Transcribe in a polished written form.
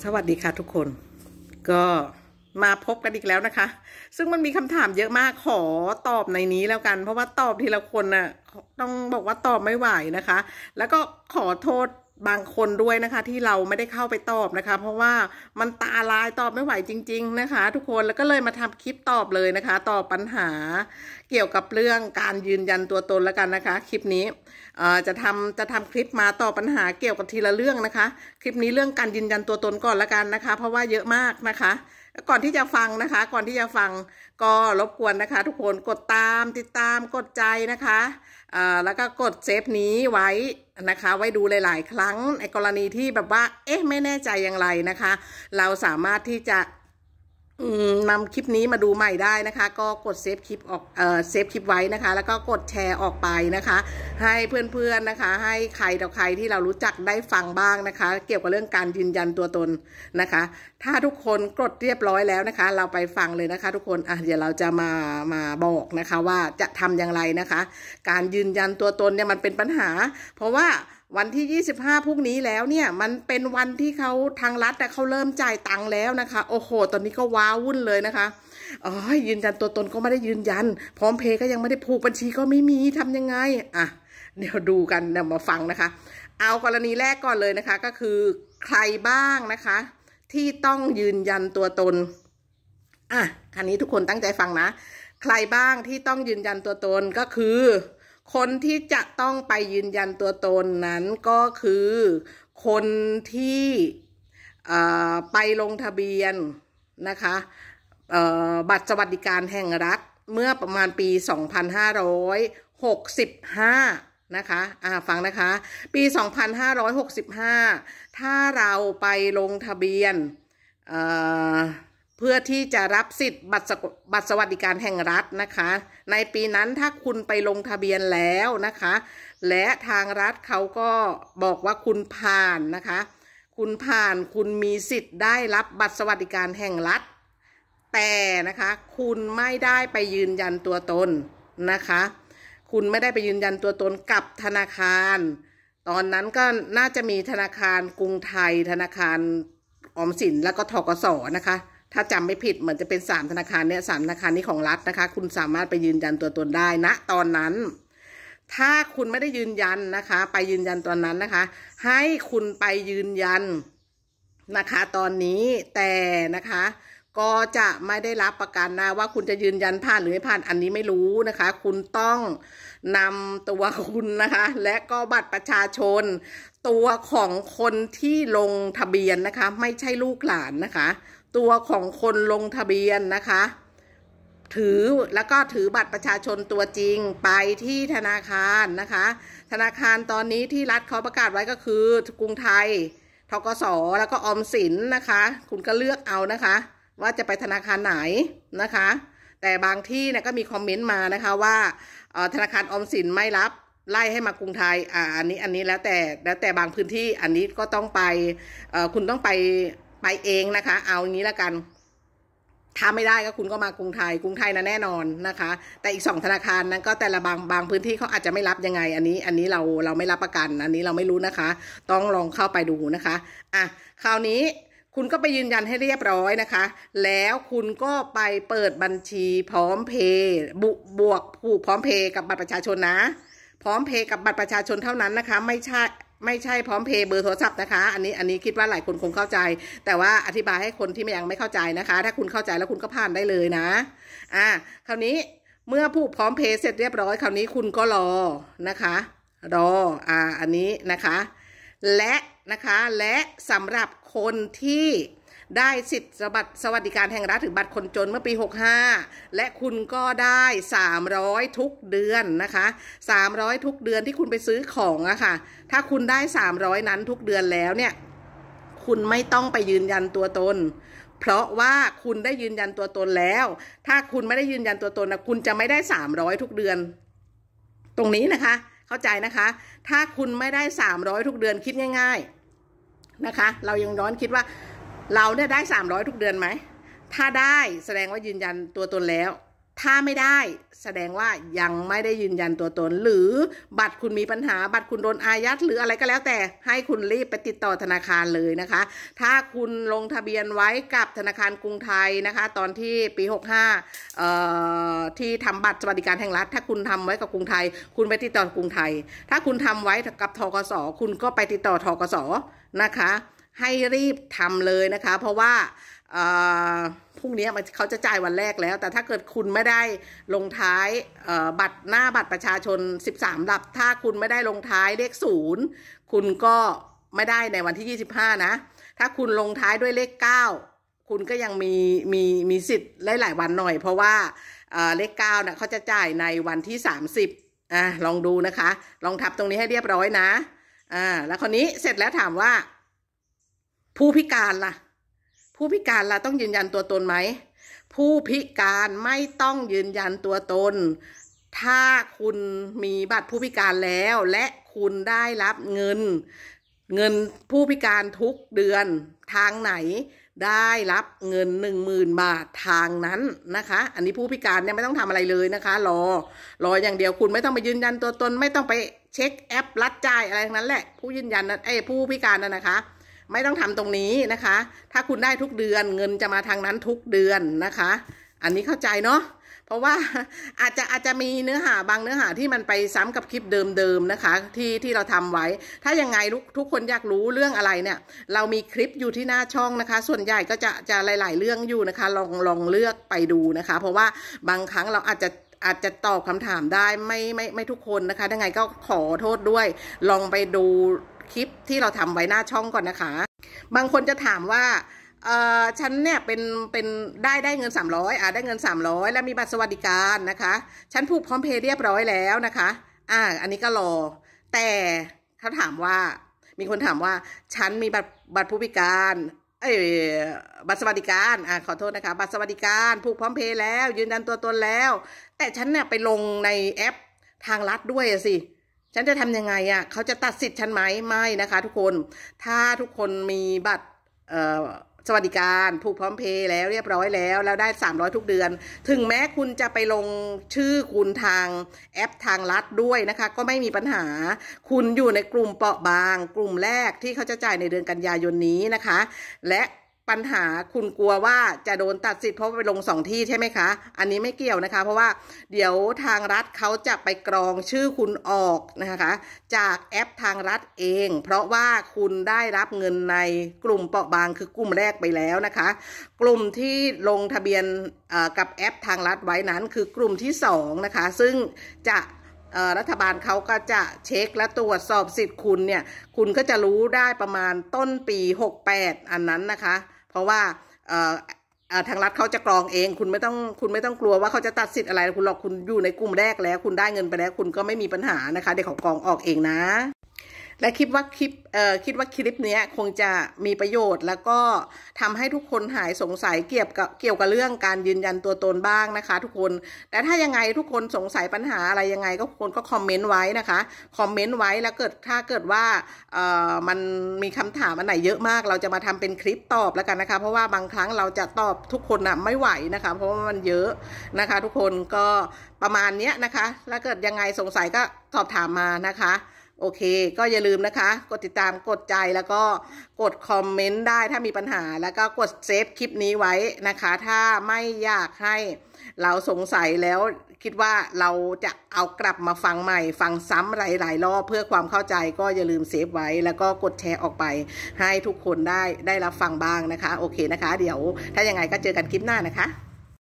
สวัสดีค่ะทุกคนก็มาพบกันอีกแล้วนะคะซึ่งมันมีคำถามเยอะมากขอตอบในนี้แล้วกันเพราะว่าตอบทีละคนน่ะต้องบอกว่าตอบไม่ไหวนะคะแล้วก็ขอโทษบางคนด้วยนะคะที่เราไม่ได้เข้าไปตอบนะคะเพราะว่ามันตาลายตอบไม่ไหวจริงๆนะคะทุกคนแล้วก็เลยมาทำคลิปตอบเลยนะคะตอบปัญหาเกี่ยวกับเรื่องการยืนยันตัวตนแล้วกันนะคะคลิปนี้จะทำคลิปมาตอบปัญหาเกี่ยวกับทีละเรื่องนะคะคลิปนี้เรื่องการยืนยันตัวตนก่อนละกันนะคะเพราะว่าเยอะมากนะคะก่อนที่จะฟังนะคะก่อนที่จะฟังก็รบกวนนะคะทุกคนกดตามติดตามกดใจนะคะแล้วก็กดเซฟนี้ไว้นะคะไว้ดูหลายๆครั้งในกรณีที่แบบว่าไม่แน่ใจอย่างไรนะคะเราสามารถที่จะนำคลิปนี้มาดูใหม่ได้นะคะก็กดเซฟคลิปออกเซฟคลิปไว้นะคะแล้วก็กดแชร์ออกไปนะคะให้เพื่อนๆนะคะให้ใครต่อใครที่เรารู้จักได้ฟังบ้างนะคะเกี่ยวกับเรื่องการยืนยันตัวตนนะคะถ้าทุกคนกดเรียบร้อยแล้วนะคะเราไปฟังเลยนะคะทุกคนเดี๋ยวเราจะมาบอกนะคะว่าจะทำอย่างไรนะคะการยืนยันตัวตนเนี่ยมันเป็นปัญหาเพราะว่าวันที่25พรุ่งนี้แล้วเนี่ยมันเป็นวันที่เขาทางรัฐเขาเริ่มจ่ายตังค์แล้วนะคะโอ้โหตอนนี้ก็ว้าวุ่นเลยนะคะยืนยันตัวตนก็ไม่ได้ยืนยันพร้อมเพย์ก็ยังไม่ได้ผูกบัญชีก็ไม่มีทำยังไงเดี๋ยวดูกันเดี๋ยวมาฟังนะคะเอากรณีแรกก่อนเลยนะคะก็คือใครบ้างนะคะที่ต้องยืนยันตัวตนคราวนี้ทุกคนตั้งใจฟังนะใครบ้างที่ต้องยืนยันตัวตนก็คือคนที่จะต้องไปยืนยันตัวตนนั้นก็คือคนที่ไปลงทะเบียนนะคะบัตรสวัสดิการแห่งรัฐเมื่อประมาณปี2565นะคะฟังนะคะปี2565ถ้าเราไปลงทะเบียนเพื่อที่จะรับสิทธิ์บัตรสวัสดิการแห่งรัฐนะคะในปีนั้นถ้าคุณไปลงทะเบียนแล้วนะคะและทางรัฐเขาก็บอกว่าคุณผ่านนะคะคุณมีสิทธิ์ได้รับบัตรสวัสดิการแห่งรัฐแต่นะคะคุณไม่ได้ไปยืนยันตัวตนนะคะคุณไม่ได้ไปยืนยันตัวตนกับธนาคารตอนนั้นก็น่าจะมีธนาคารกรุงไทยธนาคารออมสินแล้วก็ธกสนะคะถ้าจำไม่ผิดเหมือนจะเป็น3ธนาคารเนี่ย3ธนาคารนี้ของรัฐนะคะคุณสามารถไปยืนยันตัวตนได้นะตอนนั้นถ้าคุณไม่ได้ยืนยันนะคะไปยืนยันตอนนั้นนะคะให้คุณไปยืนยันนะคะตอนนี้แต่นะคะก็จะไม่ได้รับประกันนะว่าคุณจะยืนยันผ่านหรือไม่ผ่านอันนี้ไม่รู้นะคะคุณต้องนำตัวคุณนะคะและก็บัตรประชาชนตัวของคนที่ลงทะเบียนนะคะไม่ใช่ลูกหลานนะคะตัวของคนลงทะเบียนนะคะแล้วก็ถือบัตรประชาชนตัวจริงไปที่ธนาคารนะคะธนาคารตอนนี้ที่รัฐเขาประกาศไว้ก็คือกรุงไทยธกสแล้วก็ออมสินนะคะคุณก็เลือกเอานะคะว่าจะไปธนาคารไหนนะคะแต่บางที่เนี่ยก็มีคอมเมนต์มานะคะว่าธนาคารออมสินไม่รับไล่ให้มากรุงไทยอันนี้แล้วแต่บางพื้นที่อันนี้ก็ต้องไปคุณต้องไปเองนะคะเอาอย่างนี้แล้วกันถ้าไม่ได้ก็คุณก็มากรุงไทยนะแน่นอนนะคะแต่อีก2ธนาคารนั้นก็แต่ละบางพื้นที่เขาอาจจะไม่รับยังไงอันนี้เราไม่รับประกันอันนี้เราไม่รู้นะคะต้องลองเข้าไปดูนะคะคราวนี้คุณก็ไปยืนยันให้เรียบร้อยนะคะแล้วคุณก็ไปเปิดบัญชีพร้อมเพย์บวกผูกพร้อมเพย์กับบัตรประชาชนนะพร้อมเพย์กับบัตรประชาชนเท่านั้นนะคะไม่ใช่พร้อมเพย์เบอร์โทรศัพท์นะคะอันนี้คิดว่าหลายคนคงเข้าใจแต่ว่าอธิบายให้คนที่ยังไม่เข้าใจนะคะถ้าคุณเข้าใจแล้วคุณก็ผ่านได้เลยนะคราวนี้เมื่อผูกพร้อมเพย์เสร็จเรียบร้อยคราวนี้คุณก็รอนะคะรออันนี้นะคะและสำหรับคนที่ได้สิทธิ์บัตรสวัสดิการแห่งรัฐหรือบัตรคนจนเมื่อปี65และคุณก็ได้300ทุกเดือนนะคะ300ทุกเดือนที่คุณไปซื้อของค่ะถ้าคุณได้300นั้นทุกเดือนแล้วเนี่ยคุณไม่ต้องไปยืนยันตัวตนเพราะว่าคุณได้ยืนยันตัวตนแล้วถ้าคุณไม่ได้ยืนยันตัวตนนะคุณจะไม่ได้300ทุกเดือนตรงนี้นะคะเข้าใจนะคะถ้าคุณไม่ได้300ทุกเดือนคิดง่ายๆนะคะเรายังย้อนคิดว่าเราเนี่ยได้300ทุกเดือนไหมถ้าได้แสดงว่ายืนยันตัวตนแล้วถ้าไม่ได้แสดงว่ายังไม่ได้ยืนยันตัวตนหรือบัตรคุณมีปัญหาบัตรคุณโดนอายัดหรืออะไรก็แล้วแต่ให้คุณรีบไปติดต่อธนาคารเลยนะคะถ้าคุณลงทะเบียนไว้กับธนาคารกรุงไทยนะคะตอนที่ปี65ที่ทำบัตรสวัสดิการแห่งรัฐถ้าคุณทำไว้กับกรุงไทยคุณไปติดต่อกรุงไทยถ้าคุณทำไว้กับธกสคุณก็ไปติดต่อธกสนะคะให้รีบทำเลยนะคะเพราะว่าพรุ่งนี้เขาจะจ่ายวันแรกแล้วแต่ถ้าเกิดคุณไม่ได้ลงท้ายบัตรหน้าบัตรประชาชน13หลักถ้าคุณไม่ได้ลงท้ายเลข0คุณก็ไม่ได้ในวันที่25นะถ้าคุณลงท้ายด้วยเลข9คุณก็ยังมีสิทธิ์หลายวันหน่อยเพราะว่าเลข9นะเขาจะจ่ายในวันที่30ลองดูนะคะลองทับตรงนี้ให้เรียบร้อยนะแล้วคนนี้เสร็จแล้วถามว่าผู้พิการล่ะผู้พิการล่ะต้องยืนยันตัวตนไหมผู้พิการไม่ต้องยืนยันตัวตนถ้าคุณมีบัตรผู้พิการแล้วและคุณได้รับเงินผู้พิการทุกเดือนทางไหนได้รับเงิน 10,000 บาททางนั้นนะคะอันนี้ผู้พิการเนี่ยไม่ต้องทำอะไรเลยนะคะรออย่างเดียวคุณไม่ต้องไปยืนยันตัวตนไม่ต้องไปเช็คแอปรัดจ่ายอะไรทั้งนั้นแหละผู้ยืนยันผู้พิการนะคะไม่ต้องทำตรงนี้นะคะถ้าคุณได้ทุกเดือนเงินจะมาทางนั้นทุกเดือนนะคะอันนี้เข้าใจเนาะเพราะว่าอาจจะมีเนื้อหาบางเนื้อหาที่มันไปซ้ำกับคลิปเดิมๆนะคะที่เราทำไว้ถ้ายังไงทุกคนอยากรู้เรื่องอะไรเนี่ยเรามีคลิปอยู่ที่หน้าช่องนะคะส่วนใหญ่ก็จะหลายๆเรื่องอยู่นะคะลองเลือกไปดูนะคะเพราะว่าบางครั้งเราอาจจะตอบคำถามได้ไม่ทุกคนนะคะยังไงก็ขอโทษด้วยลองไปดูคลิปที่เราทำไว้หน้าช่องก่อนนะคะบางคนจะถามว่าฉันเนี่ยเป็นได้เงิน300ได้เงิน300แล้วมีบัตรสวัสดิการนะคะฉันผูกพร้อมเพย์เรียบร้อยแล้วนะคะอันนี้ก็รอแต่เขาถามว่ามีคนถามว่าฉันมีบัตรผู้พิการบัตรสวัสดิการขอโทษนะคะบัตรสวัสดิการผูกพร้อมเพย์แล้วยืนยันตัวตนแล้วแต่ฉันเนี่ยไปลงในแอปทางรัฐด้วยสิฉันจะทำยังไงเขาจะตัดสิทธิ์ฉันไหมไม่นะคะทุกคนถ้าทุกคนมีบัตรสวัสดิการผูกพร้อมเพย์แล้วเรียบร้อยแล้วได้300ทุกเดือนถึงแม้คุณจะไปลงชื่อคุณทางแอปทางรัฐด้วยนะคะก็ไม่มีปัญหาคุณอยู่ในกลุ่มเปราะบางกลุ่มแรกที่เขาจะจ่ายในเดือนกันยายนนี้นะคะและปัญหาคุณกลัวว่าจะโดนตัดสิทธิ์เพราะไปลง2ที่ใช่ไหมคะอันนี้ไม่เกี่ยวนะคะเพราะว่าเดี๋ยวทางรัฐเขาจะไปกรองชื่อคุณออกนะคะจากแอปทางรัฐเองเพราะว่าคุณได้รับเงินในกลุ่มเปราะบางคือกลุ่มแรกไปแล้วนะคะกลุ่มที่ลงทะเบียนกับแอปทางรัฐไว้นั้นคือกลุ่มที่2นะคะซึ่งจะรัฐบาลเขาก็จะเช็คและตรวจสอบสิทธิ์คุณเนี่ยคุณก็จะรู้ได้ประมาณต้นปี68อันนั้นนะคะเพราะว่าทางรัฐเขาจะกรองเองคุณไม่ต้องกลัวว่าเขาจะตัดสิทธิ์อะไรคุณหรอกคุณอยู่ในกลุ่มแรกแล้วคุณได้เงินไปแล้วคุณก็ไม่มีปัญหานะคะเดี๋ยวเขากรองออกเองนะและคิดว่าคลิปนี้คงจะมีประโยชน์แล้วก็ทำให้ทุกคนหายสงสัยเกี่ยวกับเรื่องการยืนยันตัวตนบ้างนะคะทุกคนแต่ถ้ายังไงทุกคนสงสัยปัญหาอะไรยังไงก็คนก็คอมเมนต์ไว้นะคะคอมเมนต์ไว้แล้วถ้าเกิดว่ามันมีคำถามอันไหนเยอะมากเราจะมาทำเป็นคลิปตอบแล้วกันนะคะเพราะว่าบางครั้งเราจะตอบทุกคนไม่ไหวนะคะเพราะว่ามันเยอะนะคะทุกคนก็ประมาณนี้นะคะแล้วเกิดยังไงสงสัยก็สอบถามมานะคะโอเคก็อย่าลืมนะคะกดติดตามกดใจแล้วก็กดคอมเมนต์ได้ถ้ามีปัญหาแล้วก็กดเซฟคลิปนี้ไว้นะคะถ้าไม่อยากให้เราสงสัยแล้วคิดว่าเราจะเอากลับมาฟังใหม่ฟังซ้ำหลายๆรอบเพื่อความเข้าใจก็อย่าลืมเซฟไว้แล้วก็กดแชร์ออกไปให้ทุกคนได้รับฟังบ้างนะคะโอเคนะคะเดี๋ยวถ้ายังไงก็เจอกันคลิปหน้านะคะ